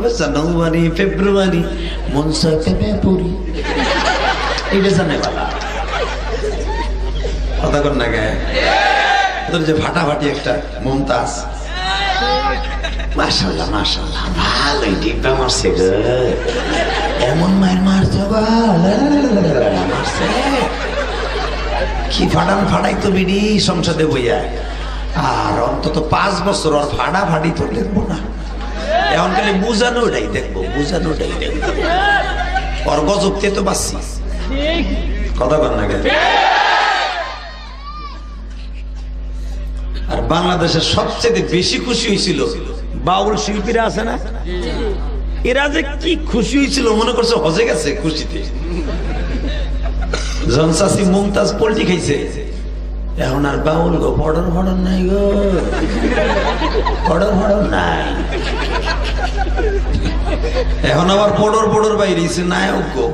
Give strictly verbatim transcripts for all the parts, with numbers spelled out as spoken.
জানুয়ারি ফেব্রুয়ারি মনসা পেপে পুরি এইটা জানে বালা কথা কর না গায়ে তোর যে ফাটাফাটি একটা মমতাজ মাশাআল্লাহ মাশাআল্লাহ ভালোই ডিব্বা মারছে গো এমন মায়ের মারছে গো মারছে কি ফাটান ফাটাই তো বিডি সংসদে বইয়া আর অন্তত পাঁচ বছর আর ফাটা ফাটি তো দেখবো না এখন খালি বুঝানোটাই দেখবো বুঝানোটাই দেখবো ওর গজবকে তো বাঁচছি কথা কর না গেলে আর বাংলাদেশের সবচেয়ে বেশি খুশি হয়েছিল বাউল শিল্পীরা আছে না এরা যে কি খুশি হয়েছিল মনে করছে হজে গেছে খুশিতে জনসাসি মুমতাজ পোল্ট্রি খাইছে এখন আর বাউল গো পড়র পড়র নাই গো পড়র পড়র নাই এখন আবার পড়র পড়র বাইরে নায়ক গো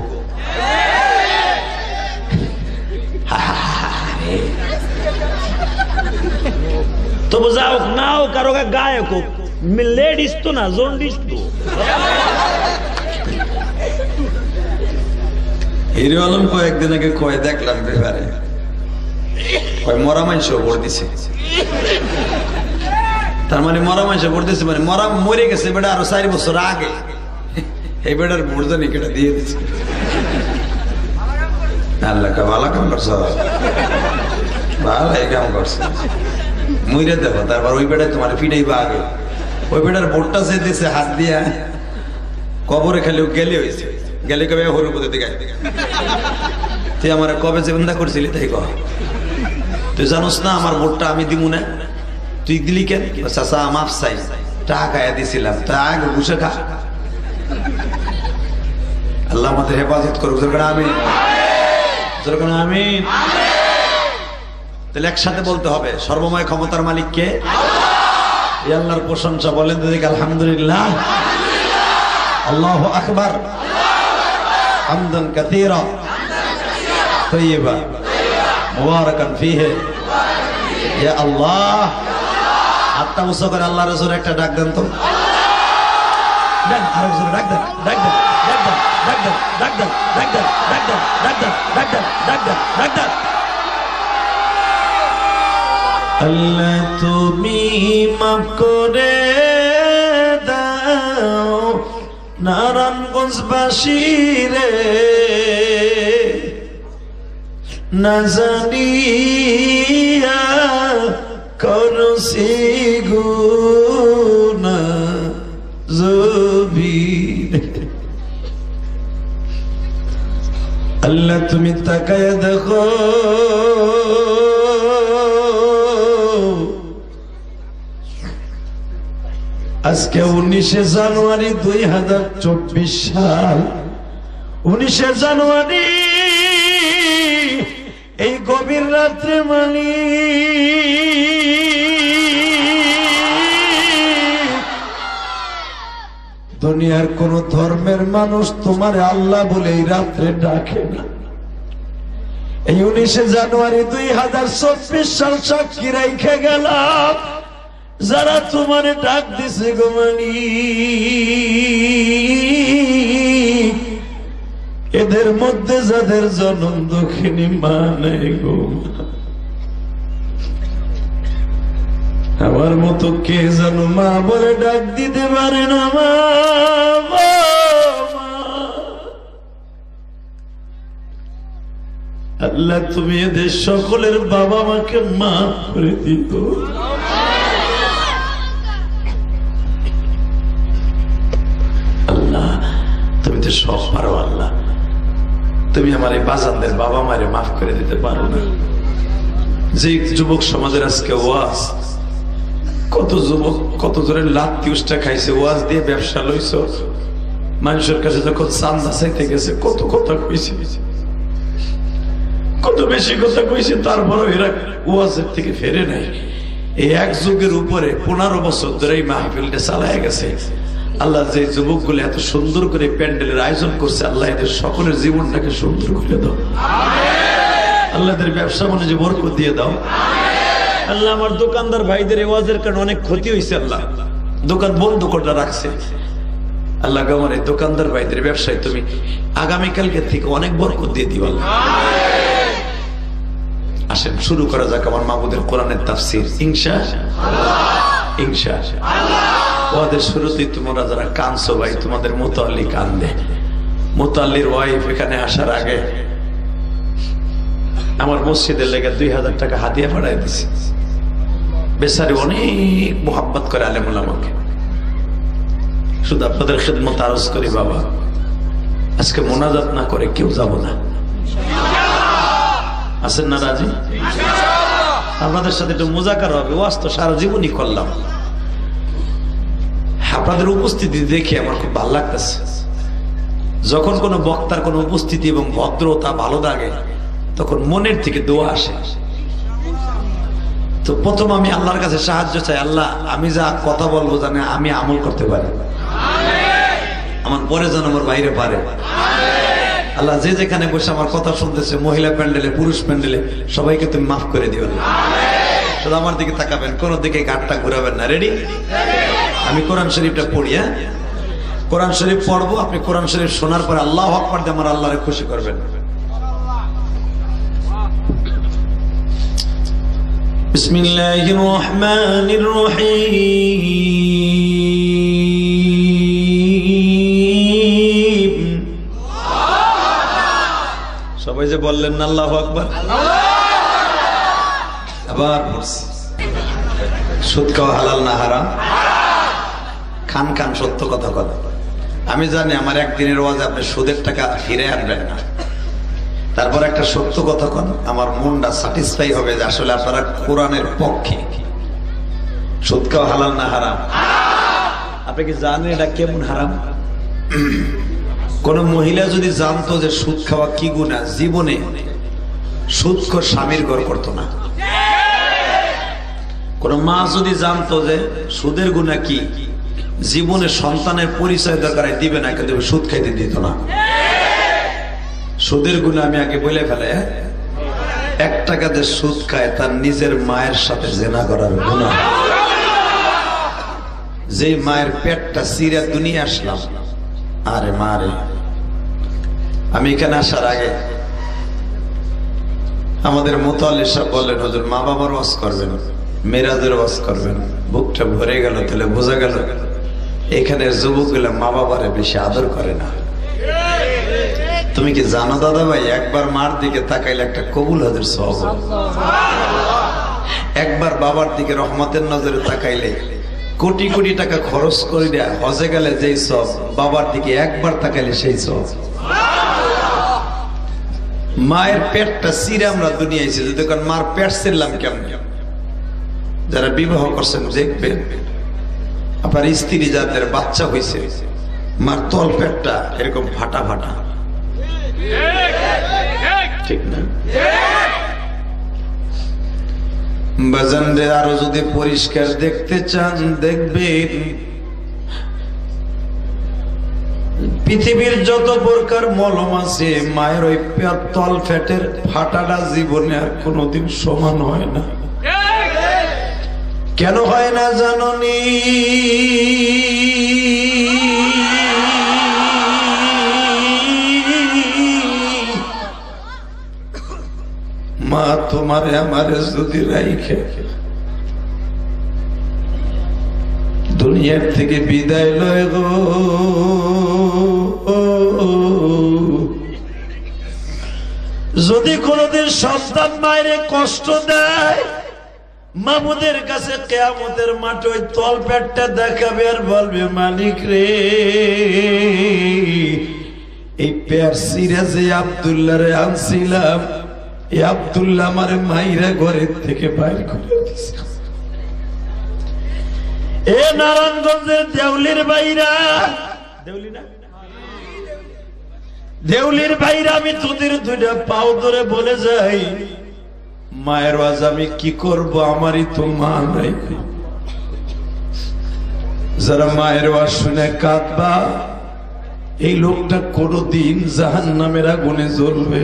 তবু যাও না হোক কারো গায়ক হোক লেডিস তো না জন্ডিস তো হিরো আলম কয়েকদিন আগে কয়ে দেখলাম ব্যাপারে কয় মরা মানুষ ভোট দিছে তার মানে মরা মানুষ ভোট দিছে মানে মরা মরে গেছে বেটা আরো চার বছর আগে এই বেটার ভোট জানি কেটা দিয়ে দিচ্ছে আল্লাহ কা ভালো কাম করছ ভালো কাম করছে মইরে দেখো তারপর ওই বেটায় তোমার ফিটাইবা আগে ওই বেটার ভোটটা সে দিছে হাত দিয়া কবরে খালি গেলে হয়েছে গেলে কবে হরু কোথা দিকে তুই আমার কবে যে বন্ধা করছিলি তাই কহ তুই জানোস না আমার ভোটটা আমি দিব না তুই দিলি কেন চাচা মাফ চাই টাকা খাইয়া দিছিলাম তা আগে ঘুষে খা আল্লাহ আমাদের হেফাজত করুক যেরকম আমি যেরকম আমি তাহলে একসাথে বলতে হবে সর্বময় ক্ষমতার মালিক কে আল্লাহর প্রশংসা বলেন তো দেখি আলহামদুলিল্লাহ আল্লাহু আকবার হামদান কাসীরা তাইয়্যিবা মুবারাকান ফীহি ইয়া আল্লাহ আত্মা উৎসব করে আল্লাহ রাসূল একটা ডাক দেন তো দেন আরেক জোরে ডাক দেন ডাক দেন ডাক দেন ডাক দেন ডাক দেন ডাক দেন ডাক দেন ডাক দেন ডাক দেন ডাক দেন আল্লাহ তুমি মাফ করে দাও নারায়ণগঞ্জবাসী রে না জানিয়া করছি গুনাহ জবির আল্লাহ তুমি তাকায় দেখো আজকে উনিশে জানুয়ারি দুই হাজার চব্বিশ সাল উনিশে জানুয়ারি এই গভীর রাত্রে মানি দুনিয়ার কোন ধর্মের মানুষ তোমার আল্লাহ বলে এই রাত্রে ডাকে না এই উনিশে জানুয়ারি দুই হাজার চব্বিশ সাল সাক্ষী রেখে গেলাম যারা তোমার ডাক দিছে গো মানি এদের মধ্যে যাদের জনম দুঃখিনী মা নেই গো আমার মতো কে জানো মা বলে ডাক দিতে পারে না মা আল্লাহ তুমি এদের সকলের বাবা মাকে মাফ করে দিও সব পারো আল্লাহ তুমি আমার এই বাজানদের বাবা মারে মাফ করে দিতে পারো না যে যুবক সমাজের আজকে ওয়াজ কত যুবক কত জোরে লাত্তি উষ্টা খাইছে ওয়াজ দিয়ে ব্যবসা লইছ মানুষের কাছে যখন চান্দা চাইতে গেছে কত কথা কইছে কত বেশি কথা কইছে তারপরও এরা ওয়াজের থেকে ফেরে নাই এই এক যুগের উপরে পনেরো বছর ধরে এই মাহফিলটা চালায় গেছে আল্লাহ যে যুবকগুলো এত সুন্দর করে প্যান্ডেলের আয়োজন করছে আল্লাহ এদের সকলের জীবনটাকে সুন্দর করে দাও আল্লাহ এদের ব্যবসা বাণিজ্যে বরকত দিয়ে দাও আল্লাহ আমার দোকানদার ভাইদের ওয়াজের কারণে অনেক ক্ষতি হয়েছে আল্লাহ দোকান বন্ধ করে রাখছে আল্লাহ আমার এই দোকানদার ভাইদের ব্যবসায় তুমি আগামীকালকে থেকে অনেক বরকত দিয়ে দিও আল্লাহ। আসেন শুরু করা যাক আমার মাহবুদের কোরআনের তাফসীর ইনশাআল্লাহ। ইনশাআল্লাহ ওদের শুরুতেই তোমরা যারা কানছো ভাই, তোমাদের মোতাল্লি কান্দে। মোতাল্লির ওয়াইফ এখানে আসার আগে আমার মসজিদের লেগে দুই হাজার টাকা হাদিয়া পাঠাই দিছে। বেচারি অনেক মোহাব্বত করে আলেমুল আমাকে। শুধু আপনাদের খেদমত আরজ করি বাবা, আজকে মোনাজাত না করে কেউ যাব না। আছেন না রাজি? আপনাদের সাথে একটু মুজাকার হবে। ওয়াজ তো সারা জীবনই করলাম, আপনাদের উপস্থিতি দেখে আমার খুব ভালো লাগতেছে। যখন কোনো বক্তার কোনো উপস্থিতি এবং ভদ্রতা ভালো লাগে তখন মনের থেকে দোয়া আসে। তো প্রথম আমি আল্লাহর কাছে সাহায্য চাই, আল্লাহ আমি যা কথা বলবো জানে আমি আমল করতে পারি, আমার পরে যেন আমার বাইরে পারে। আল্লাহ যে যেখানে বসে আমার কথা শুনতেছে, মহিলা প্যান্ডেলে পুরুষ প্যান্ডেলে, সবাইকে তুমি মাফ করে দিও। শুধু আমার দিকে তাকাবেন, কোন দিকে ঘাটটা ঘুরাবেন না। রেডি? আমি কোরআন শরীফটা পড়ি। হ্যাঁ, কোরআন শরীফ পড়বো, আপনি কোরআন শরীফ শোনার পরে আল্লাহু আকবার দিয়ে আমার আল্লাহরে খুশি করবেন। বিসমিল্লাহির রহমানির রহিম। সবাই যে বললেন না আল্লাহু আকবার? আবার সুদ খাওয়া হালাল না হারাম? খান খান, সত্য কথা কথা। আমি জানি আমার একদিনের ওয়াজে আপনি সুদের টাকা ফিরে আনবেন না, তারপর একটা সত্য কথা কন, আমার মনটা স্যাটিসফাই হবে যে আসলে আপনারা কোরআনের পক্ষে। সুদ খাওয়া হালাল না হারাম? আপনি কি জানেন এটা কেমন হারাম? কোন মহিলা যদি জানতো যে সুদ খাওয়া কি গুনাহ, জীবনে সুদখোর স্বামীর ঘর করতো না। কোন মা যদি জানতো যে সুদের গুনাহ কি, জীবনে সন্তানের পরিচয় দরকার দিবে না, কিন্তু সুদ খাইতে দিত না। সুদের গুনাহ আমি আগে বলে ফেলে, এক টাকা যে সুদ খায় তার নিজের মায়ের সাথে জেনা করার গুনাহ। যে মায়ের পেটটা চিরা দুনিয়া আসলাম, আরে মারে, আমি এখানে আসার আগে আমাদের মোতাল্লি সাহেব বললেন, হুজুর মা বাবার ওয়াজ করবেন, মেরাজের ওয়াজ করবেন। বুকটা ভরে গেল, তাহলে বোঝা গেল এখানে যুবকগুলা মা বাবারে বেশি আদর করে না। তুমি কি জানো দাদা ভাই, একবার মার দিকে তাকাইলে একটা কবুল হজের সওয়াব, একবার বাবার দিকে রহমতের নজরে তাকাইলে কোটি কোটি টাকা খরচ করে দেয় হজে গেলে যেই সব, বাবার দিকে একবার তাকাইলে সেই সব। মায়ের পেটটা চিরে আমরা দুনিয়া এসেছি, যদি মার পেট ছিলাম কেমন। যারা বিবাহ করছেন দেখবেন, আপনার স্ত্রী যাদের বাচ্চা হয়েছে, মার তল পেটটা এরকম ফাটা ফাটা, ঠিক না? বাজানরে আরো যদি পরিষ্কার দেখতে চান, দেখবেন পৃথিবীর যত প্রকার মলম আছে, মায়ের ওই তল ফ্যাটের ফাটাটা জীবনে আর কোনোদিন সমান হয় না। কেন হয় না জাননি? মা তোমারে আমারে যদি রাইখে দুনিয়ার থেকে বিদায় লয় গো, যদি কোনদিন সন্তান মায়ের কষ্ট দেয়, মামুদের কাছে কিয়ামতের মাঠে ওই তল পেটটা দেখাবে আর বলবে, মালিক রে, এই পেট সিরা যে আব্দুল্লাহ রে আনছিলাম, এই আব্দুল্লাহ আমার মাইরা ঘরের থেকে বাইর করে দিছে। এ নারায়ণগঞ্জের দেউলির বাইরা, দেউলি না, দেউলির বাইরা, আমি তোদের দুইটা পাও ধরে বলে যাই, মায়ের ওয়াজ আমি কি করব, আমারই তো মা নাই। যারা মায়ের ওয়াজ শুনে কাঁদবা, এই লোকটা কোনদিন জাহান্নামের আগুনে জ্বলবে।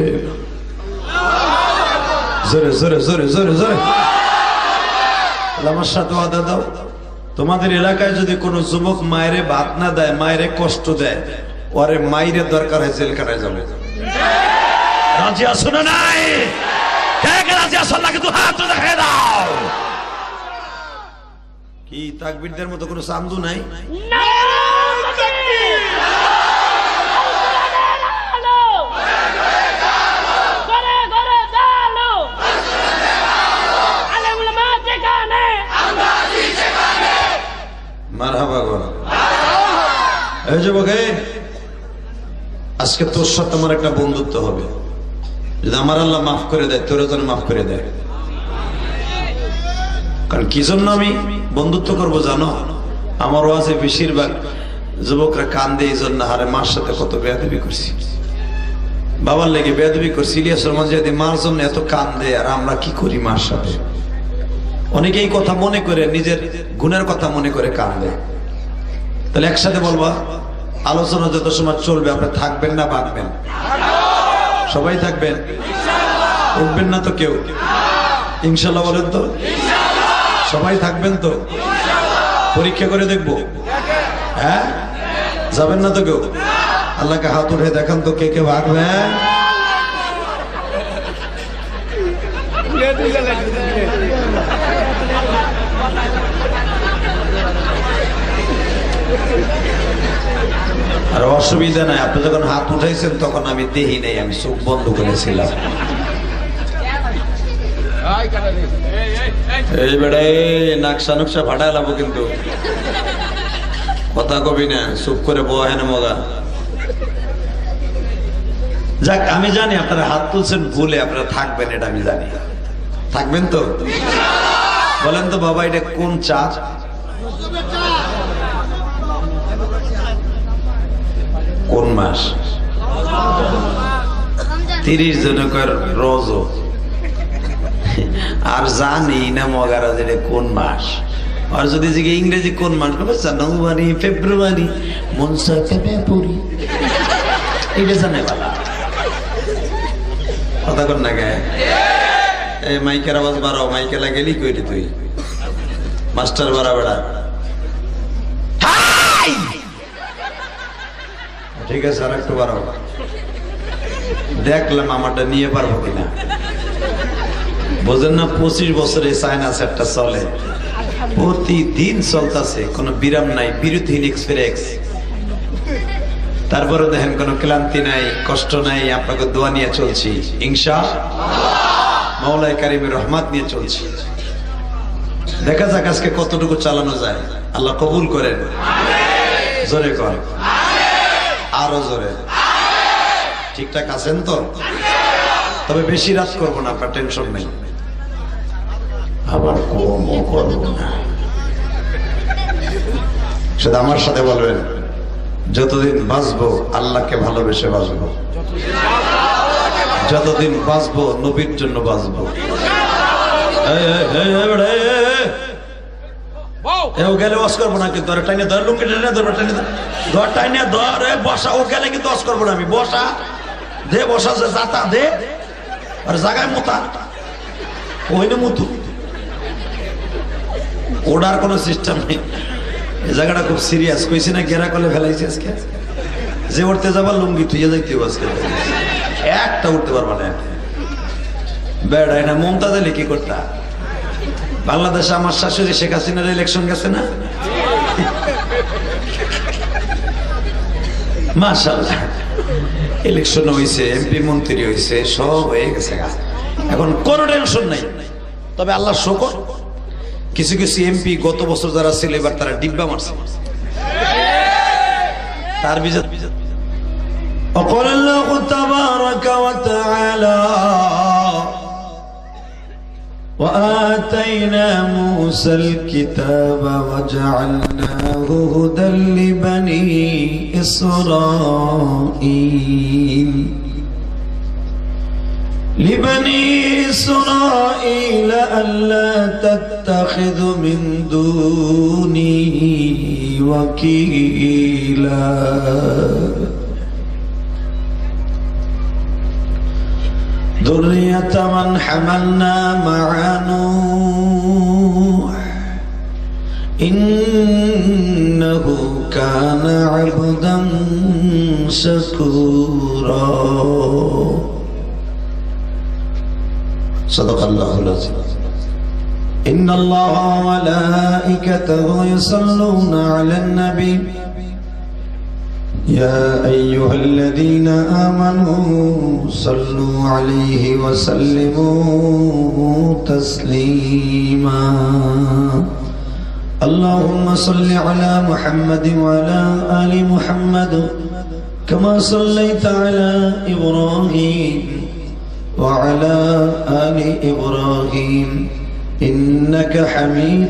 জোরে জোরে জোরে জোরে জোরে আমার সাথে ওয়াদা দাও, তোমাদের এলাকায় যদি কোনো যুবক মায়েরে ভাত না দেয়, মায়েরে কষ্ট দেয়, ওরে মাইরে দরকার হয় জেলখানায় যাবে। রাজি আছো না নাই? কে কে রাজি আছো? আল্লাহকে তো হাত দেখায় দাও। কি তাকবীরদের মতো কোনো চান্দু নাই? মারহাবা গো। এই যুবক, আজকে তোর সাথে আমার একটা বন্ধুত্ব হবে। যদি আমার আল্লাহ মাফ করে দেয়, তোর যেন মাফ করে দেয়। কারণ কি জন্য আমি বন্ধুত্ব করবো জানো? আমার ওয়াজে বেশিরভাগ যুবকরা কান্দে এই জন্য, হারে মার সাথে কত বেয়াদবি করছি, বাবার লেগে বেয়াদবি করছি। ইলিয়াসের মাঝে মার জন্য এত কান্দে, আর আমরা কি করি মার সাথে? অনেকেই কথা মনে করে, নিজের গুণের কথা মনে করে কান্দে। তাহলে একসাথে বলবা, আলোচনা যত সময় চলবে আপনি থাকবেন না বাঁকবেন? সবাই থাকবেন, উঠবেন না তো কেউ? ইনশাল্লাহ বলেন তো? সবাই থাকবেন তো? পরীক্ষা করে দেখবো, হ্যাঁ? যাবেন না তো কেউ? আল্লাহকে হাত উঠে দেখান তো কে কে ভাগবেন। আর অসুবিধা নাই, আপনি যখন হাত উঠাইছেন তখন আমি দেখি নাই, আমি চোখ বন্ধ করেছিলাম। এই বেড়া নাকশা নকশা ফাটাই লাবো, কিন্তু কথা কবি না, চুপ করে বহেন মগা। যাক, আমি জানি আপনারা হাত তুলছেন ভুলে, আপনারা থাকবেন, এটা আমি জানি। থাকবেন তো? বলেন তো বাবা, এটা কোন চা? কোন মাস? তিরিশ জনকের রোজ, আর জানি না মগারা যে কোন মাস। আর যদি যে ইংরেজি কোন মাস, জানুয়ারি, ফেব্রুয়ারি, মনসা ফেব্রুয়ারি, এটা জানে বালা। কথা কর না গায়ে, এই মাইকের আওয়াজ বাড়াও, মাইকে লাগেলি কইলি তুই মাস্টার বাড়া বেড়া। ঠিক আছে, আর একটু বাড়াও, দেখলাম আমারটা নিয়ে পারবো কিনা। বোঝেন না, পঁচিশ বছরে চায়না সেটটা চলে, প্রতিদিন চলতেছে, কোনো বিরাম নাই, বিরতিহীন এক্সপ্রেস। তারপরে দেখেন কোনো ক্লান্তি নাই, কষ্ট নাই, আপনাকে দোয়া নিয়ে চলছি ইনশাআল্লাহ, মাওলাই কারিমের রহমত নিয়ে চলছি। দেখা যাক আজকে কতটুকু চালানো যায়, আল্লাহ কবুল করেন। জোরে কর, আরো জোরে। ঠিকঠাক আছেন তো? তবে বেশি রাত করবো না, আপনার টেনশন নেই। আবার কমও করবো না, শুধু আমার সাথে বলবেন, যতদিন বাঁচবো আল্লাহকে ভালোবেসে বাঁচবো, যতদিন বাঁচবো নবীর জন্য বাঁচবো। গেলে ওয়াশ করবো না, কিন্তু টাইনে ধর, লুঙ্গি টেনে ধরবো, টাইনে ধর, টাইনে ধর, বসা। ও গেলে কিন্তু ওয়াশ করবো না আমি, বসা দে, বসা যাতা দে, আর জায়গায় মোতা ওই না মুতু, ওড়ার কোনো সিস্টেম নেই। এই জায়গাটা খুব সিরিয়াস, কইছি না গেরা করলে ফেলাইছি আজকে। যে উঠতে যাবার লুঙ্গি তুই যাইতে আজকে, একটা উঠতে পারবা না। বেড়াই না মমতাজ আলী কি করতা? বাংলাদেশে আমার শাশুড়ি শেখ হাসিনার ইলেকশন গেছে না, মাশাআল্লাহ, ইলেকশন হয়েছে, এমপি মন্ত্রী হয়েছে, সব হয়ে গেছে, এখন কোনো টেনশন নাই। তবে আল্লাহ শুকর, কিছু কিছু এমপি গত বছর যারা ছিল এবার তারা ডিব্বা মারছে, তার বিজয়। وقال الله تبارك وتعالى وآتينا موسى الكتاب وجعلناه هدى لبني إسرائيل لبني إسرائيل ألا تتخذوا من دوني وكيلا ذرية من حملنا مع نوح إنه كان عبدا شكورا صدق الله العظيم إن الله وملائكته يصلون على النبي يا أيها الذين آمنوا صلوا عليه وسلموا تسليما اللهم صل على محمد وعلى آل محمد كما صليت على إبراهيم وعلى آل إبراهيم إنك حميد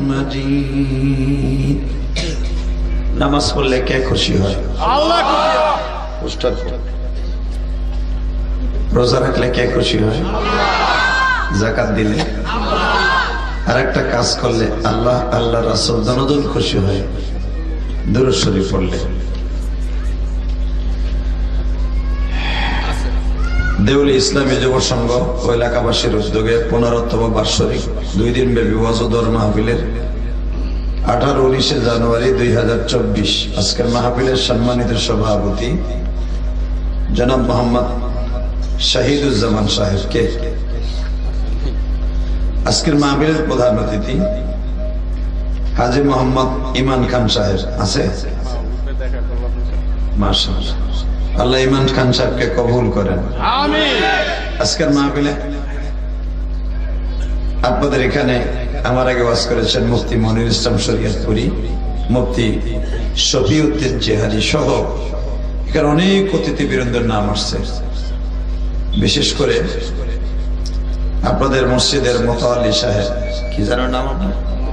مجيد নামাজ পড়লে কে খুশি হয়? আল্লাহ খুশি হয়। উস্তাদ রোজা রাখলে কে খুশি হয়? যাকাত দিলে, আর একটা কাজ করলে আল্লাহ আল্লাহ রাসূল দনদন খুশি হয় দুরূদ শরীফ পড়লে। দেউলি ইসলামী যুব সংঘ ও এলাকাবাসীর উদ্যোগে পনেরোতম বার্ষিক দুই দিন ব্যাপী ওয়াজদর মাহফিলের আঠারো উনিশে জানুয়ারি দুই হাজার চব্বিশ আজকের মাহফিলের সম্মানিত সভাপতি জনাব মোহাম্মদ শাহিদুজ্জামান সাহেবকে, আজকের মাহফিলের প্রধান অতিথি হাজী মোহাম্মদ ইমান খান সাহেব আছে। মাশাআল্লাহ, আল্লাহ ইমান খান সাহেবকে কবুল করেন, আমিন। আজকের মাহফিলে আপনাদের এখানে আমার আগে ওয়াজ করেছেন মুফতি মনির ইসলাম শরীয়তপুরী, মুফতি শফিউদ্দিন জেহাদি সহ এখানে অনেক অতিথিবৃন্দের নাম আসছে। বিশেষ করে আপনাদের মসজিদের মোতাওয়াল্লি সাহেব, কি জানার নাম আপনার?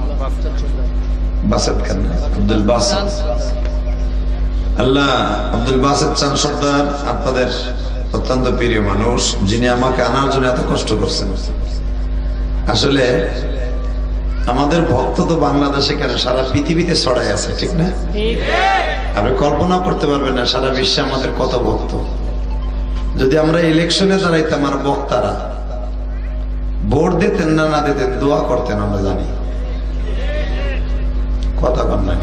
বাসেত খান, আব্দুল বাসেত। আল্লাহ আব্দুল বাসেত চান সর্দার আপনাদের অত্যন্ত প্রিয় মানুষ, যিনি আমাকে আনার জন্য এত কষ্ট করছেন। আসলে আমাদের ভক্ত তো বাংলাদেশে কেন সারা পৃথিবীতে ছড়াই আছে, ঠিক না? আপনি কল্পনা করতে পারবেন না সারা বিশ্বে আমাদের কত ভক্ত। যদি আমরা ইলেকশনে দাঁড়াইতাম, আর বক্তারা ভোট দিতেন না না দিতেন, দোয়া করতেন, আমরা জানি। কথা কন না,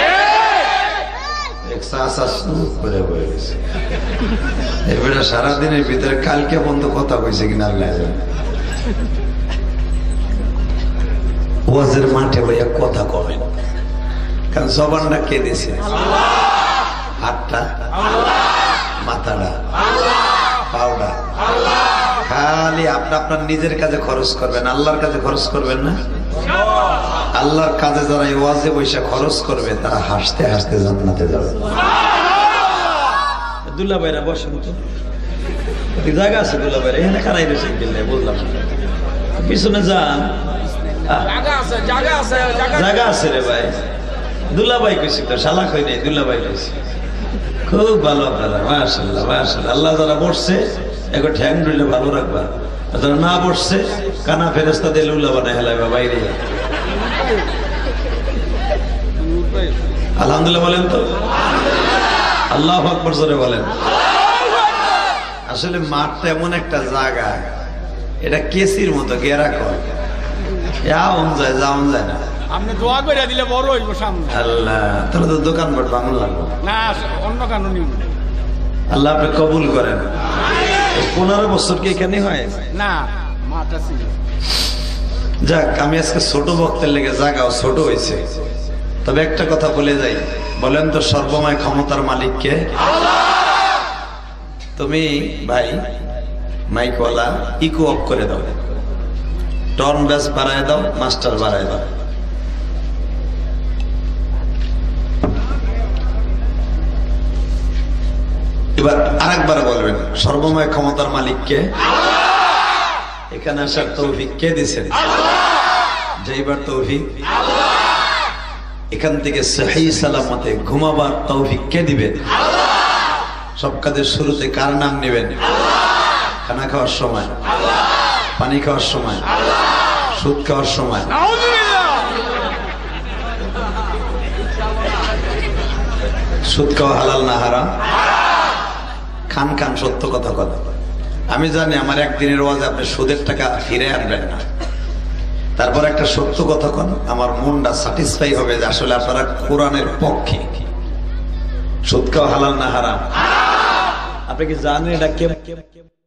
এবারে সারাদিনের ভিতরে কালকে বন্ধ কথা কইছে কিনা আল্লাহ জানে। ওয়াজের মাঠে ভাইয়া কথা কবেন, কারণ জবানটা কে দিছে? হাতটা, মাথাটা, পাওটা, খালি আপনি আপনার নিজের কাজে খরচ করবেন, আল্লাহর কাজে খরচ করবেন না। আল্লাহর কাজে যারা এই ওয়াজে পয়সা খরচ করবে তারা হাসতে হাসতে জান্নাতে যাবে। দুল্লা ভাইরা বসেন তো, জায়গা আছে দুল্লা ভাইরা, এখানে খারাই রয়েছে বললাম, পিছনে যান, জায়গা আছে রে ভাই। দুল্লা ভাই কইছি তো, শালা কই নাই, দুল্লা ভাই কইছি। খুব ভালো আপনারা, মাশাআল্লাহ মাশাআল্লাহ। আল্লাহ যারা বসছে একটু ঠ্যাং ধরলে ভালো রাখবা, যারা না বসছে কানা ফেরেস্তা দিয়ে লুল্লা বানায় হেলাইবা বাইরে। আলহামদুলিল্লাহ বলেন তো, আল্লাহু আকবার জোরে বলেন। আসলে মাঠটা এমন একটা জায়গা, এটা কেসির মতো গেরা কয়, যাওন যায় যাওন যায় না। আপনি দোয়া করে দিলে বড় হইব সামনে। আল্লাহ, তাহলে তো দোকান বাট বাংলা লাগবে না, অন্য কানুনি। আল্লাহ আপনি কবুল করেন। পনেরো বছর কি এখানে হয় না? মাটা ছিল। যাক, আমি আজকে ছোট বক্তের লেগে জায়গাও ছোট হয়েছে, তবে একটা কথা বলে যাই। বলেন তো সর্বময় ক্ষমতার মালিককে? তুমি ভাই মাইকওয়ালা ইকো অফ করে দাও, টর্ন ব্যাস বাড়ায় দাও, মাস্টার বাড়ায় দাও। এবার আরেকবার বলবেন সর্বময় ক্ষমতার মালিককে? এখানে আসার তৌফিক কে দিয়েছেন? যাইবার তৌফিক, এখান থেকে সহি সালামতে ঘুমাবার তৌফিক কে দিবেন? সব কাজের শুরুতে কার নাম নেবেন? খানা খাওয়ার সময়, পানি খাওয়ার সময়, সুদ খাওয়ার সময়। সুদ খাওয়া হালাল না হারাম? খান খান, সত্য কথা কথা। আমি জানি আমার একদিনের ওয়াজে আপনি সুদের টাকা ফিরে আনবেন না, তারপর একটা সত্য কথা কোন, আমার মনটা স্যাটিসফাই হবে যে আসলে আপনারা কোরআনের পক্ষে। সুদ খাওয়া হালাল না হারাম? আপনি কি জানেন এটা কে